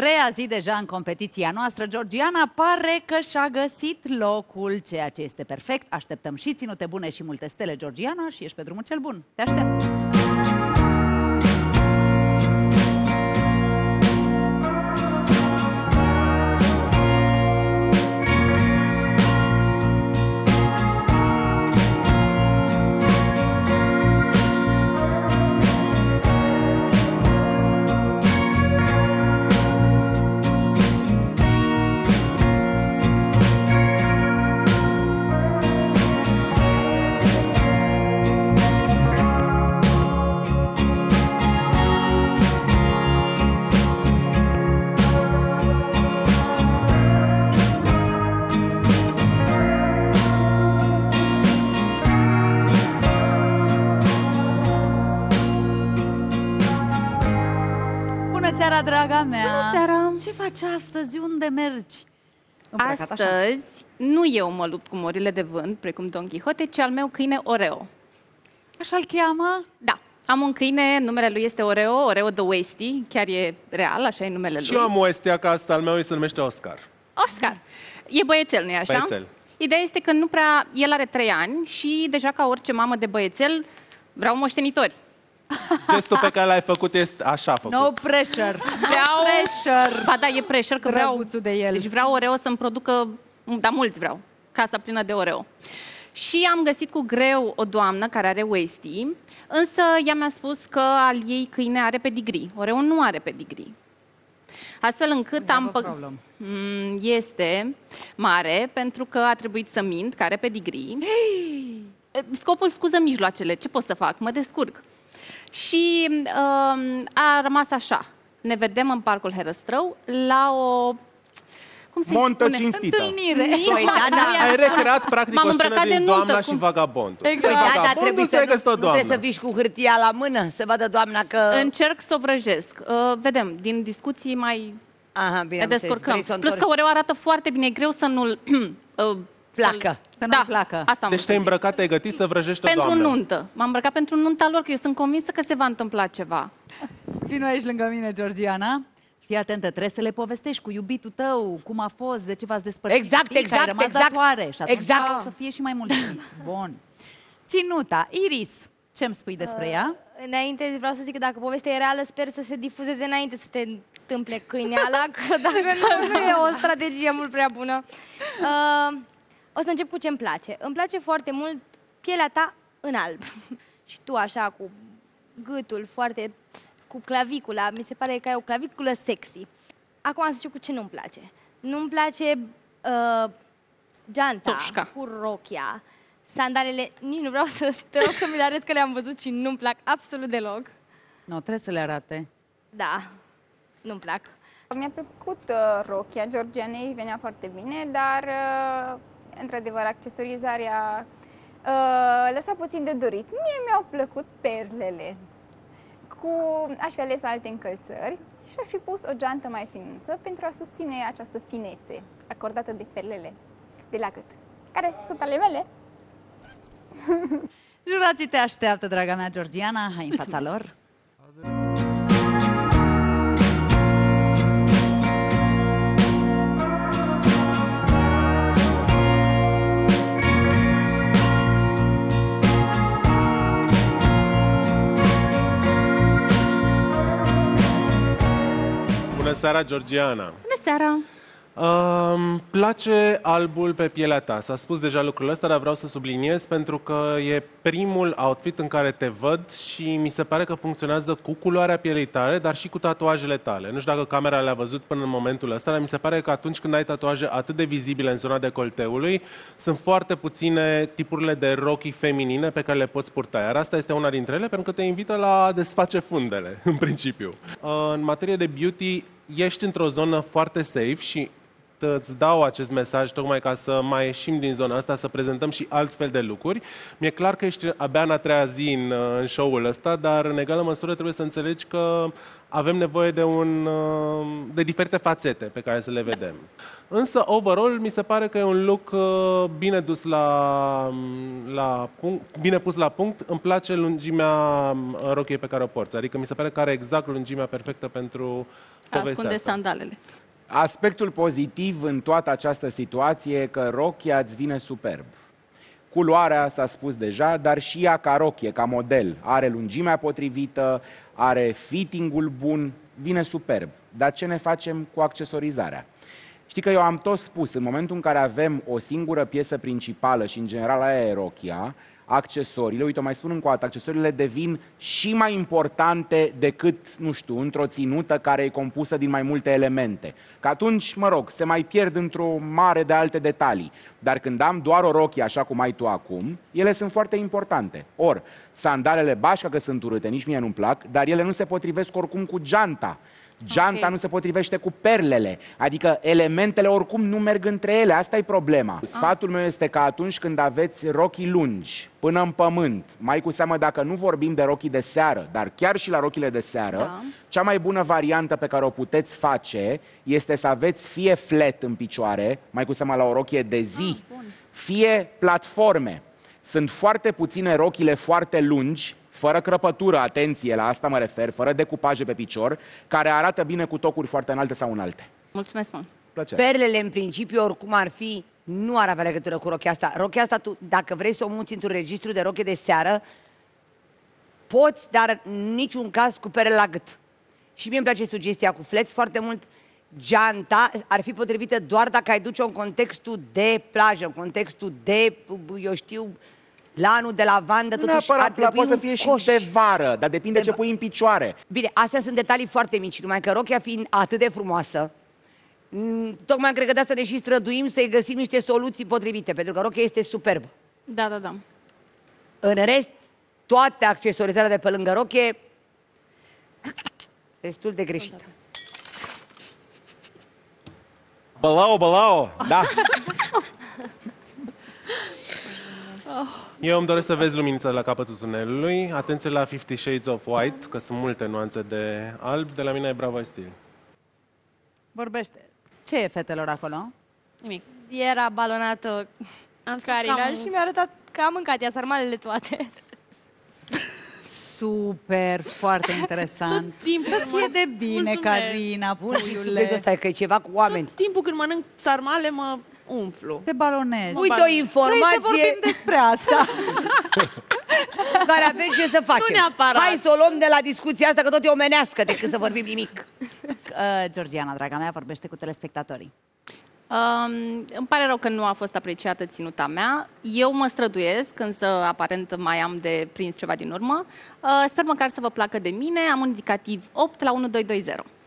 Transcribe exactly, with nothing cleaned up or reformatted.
treia zi deja în competiția noastră, Georgiana pare că și-a găsit locul, ceea ce este perfect. Așteptăm și ținute bune și multe stele, Georgiana, și ești pe drumul cel bun. Te aștept! Draga mea, bună seara! Ce faci astăzi? Unde mergi? Astăzi nu eu mă lupt cu morile de vânt, precum Don Quixote, ci al meu câine Oreo. Așa-l cheamă? Da. Am un câine, numele lui este Oreo, Oreo the Wasty, chiar e real, așa e numele lui. Și eu am o estia, că asta al meu se numește Oscar. Oscar. E băiețel, nu-i așa? Băiețel. Ideea este că nu prea, el are trei ani și deja ca orice mamă de băiețel vreau moștenitori. Gestul pe care l-ai făcut este așa făcut. No pressure. Vreau... pressure. Ba da, e pressure, că vreau... de el. Deci vreau Oreo să-mi producă, dar mulți vreau, casa plină de Oreo. Și am găsit cu greu o doamnă care are Wasty, însă ea mi-a spus că al ei câine are pedigree. Oreo nu are pedigree. Astfel încât am păg... Este mare, pentru că a trebuit să mint, că are pedigree. Hey! Scopul scuză mijloacele, ce pot să fac? Mă descurc. Și uh, a rămas așa. Ne vedem în Parcul Herăstrău la o... Cum se Montă spune? cinstită. Întâlnire. Păi, da, da. Ai recreat practic o scenă din nuntă, Doamna cum... și Vagabondul. Exact. Păi, da, dar trebuie să, nu, nu trebuie să vii cu hârtia la mână, să vadă doamna că... Încerc să o vrăjesc. Uh, vedem, din discuții mai Aha, bine, ne descurcăm. înțeles, Plus că Oreo arată foarte bine, e greu să nu-l... uh, placă. Să nu da, placă. Asta deci te-ai îmbrăcat, te-ai gătit să vrăjești o pentru doamnă. nuntă. M-am îmbrăcat pentru nunta lor, că eu sunt convinsă că se va întâmpla ceva. Vino aici lângă mine, Georgiana. Fii atentă, trebuie să le povestești cu iubitul tău, cum a fost, de ce v-ați despărțit. Exact, Știi, exact, că ai rămas exact. datoare și atunci Exact. o să fie și mai mulțumiți. Bun. Ținuta, Iris, ce-mi spui despre ea? Uh, înainte vreau să zic că dacă povestea e reală, sper să se difuzeze înainte să se întâmple câineala, că dacă nu, nu e o strategie mult prea bună. Uh, o să încep cu ce-mi place. Îmi place foarte mult pielea ta în alb. Și tu așa, cu gâtul foarte... cu clavicula, mi se pare că ai o claviculă sexy. Acum să încep cu ce nu-mi place. Nu-mi place uh, geanta Toșca. cu rochia. Sandalele, nici nu vreau să te rog să mi le arăt că le-am văzut și nu-mi plac absolut deloc. Nu, trebuie să le arate. Da, nu-mi plac. Mi-a plăcut uh, rochia Georgianei, venea foarte bine, dar uh, într-adevăr accesorizarea uh, lăsa puțin de dorit. Mie mi-au plăcut perlele. Cu, aș fi ales alte încălțări și aș fi pus o geantă mai finuță pentru a susține această finețe acordată de perlele de la gât, care sunt ale mele. Jurații te așteaptă, draga mea, Georgiana. Hai în fața lor. Bună seara, Georgiana! Bună seara! Îmi place albul pe pielea ta. S-a spus deja lucrul ăsta, dar vreau să subliniez pentru că e primul outfit în care te văd și mi se pare că funcționează cu culoarea pielei tale, dar și cu tatuajele tale. Nu știu dacă camera le-a văzut până în momentul ăsta, dar mi se pare că atunci când ai tatuaje atât de vizibile în zona decolteului, sunt foarte puține tipurile de rochii feminine pe care le poți purta. Iar asta este una dintre ele, pentru că te invită la a desface fundele, în principiu. În materie de beauty, ești într-o zonă foarte safe și îți dau acest mesaj tocmai ca să mai ieșim din zona asta, să prezentăm și altfel de lucruri. Mi-e clar că ești abia în a treia zi în, în show-ul ăsta, dar în egală măsură trebuie să înțelegi că avem nevoie de, un, de diferite fațete pe care să le vedem. Însă, overall, mi se pare că e un look bine dus la, la punct, bine pus la punct. Îmi place lungimea rochiei pe care o porți. Adică mi se pare că are exact lungimea perfectă pentru povestea Ascunde asta. sandalele. Aspectul pozitiv în toată această situație e că rochia îți vine superb. Culoarea s-a spus deja, dar și ea ca rochie, ca model. Are lungimea potrivită, are fittingul bun, vine superb. Dar ce ne facem cu accesorizarea? Știi că eu am tot spus, în momentul în care avem o singură piesă principală și în general aia e rochia, accesoriile, uite, o mai spun încă o dată, accesoriile devin și mai importante decât, nu știu, într-o ținută care e compusă din mai multe elemente. Că atunci, mă rog, se mai pierd într-o mare de alte detalii. Dar când am doar o rochie, așa cum ai tu acum, ele sunt foarte importante. Or, sandalele bașca că sunt urâte, nici mie nu-mi plac, dar ele nu se potrivesc oricum cu geanta. Geanta okay. nu se potrivește cu perlele, adică elementele oricum nu merg între ele, asta e problema. Ah. Sfatul meu este că atunci când aveți rochii lungi, până în pământ, mai cu seamă dacă nu vorbim de rochii de seară, dar chiar și la rochile de seară, da. Cea mai bună variantă pe care o puteți face este să aveți fie flat în picioare, mai cu seamă la o rochie de zi, ah, fie platforme. Sunt foarte puține rochile foarte lungi, fără crăpătură, atenție, la asta mă refer, fără decupaje pe picior, care arată bine cu tocuri foarte înalte sau înalte. Mulțumesc mult! Plăcere. Perlele, în principiu, oricum ar fi, nu ar avea legătură cu rochia asta. Rochia asta, tu, dacă vrei să o muți într-un registru de rochie de seară, poți, dar în niciun caz cu perele la gât. Și mie îmi place sugestia cu flex foarte mult. Geanta ar fi potrivită doar dacă ai duce-o în contextul de plajă, în contextul de, eu știu, lanul de lavandă, nu totuși ar trebui poate să un fie coș. și de vară, dar depinde de ce pui în picioare. Bine, astea sunt detalii foarte mici, numai că rochia fiind atât de frumoasă, tocmai cred că de asta ne și străduim să-i găsim niște soluții potrivite, pentru că rochia este superbă. Da, da, da. În rest, toate accesorizarea de pe lângă rochie, destul de greșită. Bălao, bălao, da. Eu îmi doresc să vezi luminița la capătul tunelului. Atenție la Fifty Shades of White, că sunt multe nuanțe de alb. De la mine e Bravo Stil. Vorbește. Ce e, fetelor, acolo? Nimic. Era balonată am Carina cam... și mi-a arătat că am mâncat ea sarmalele toate. Super, foarte interesant. Să fie de bine, Mulțumesc. Carina, puiule. Ăsta e că e ceva cu oameni. Tot timpul când mănânc sarmale mă umflu. Te balonezi. Uite o informație. Vrei să vorbim despre asta? Care avem ce să facem. Nu neapărat. Hai să o luăm de la discuția asta, că tot e omenească decât să vorbim nimic. Uh, Georgiana, draga mea, vorbește cu telespectatorii. Um, îmi pare rău că nu a fost apreciată ținuta mea. Eu mă străduiesc, însă aparent mai am de prins ceva din urmă. Uh, sper măcar să vă placă de mine. Am un indicativ opt la unu doi doi zero.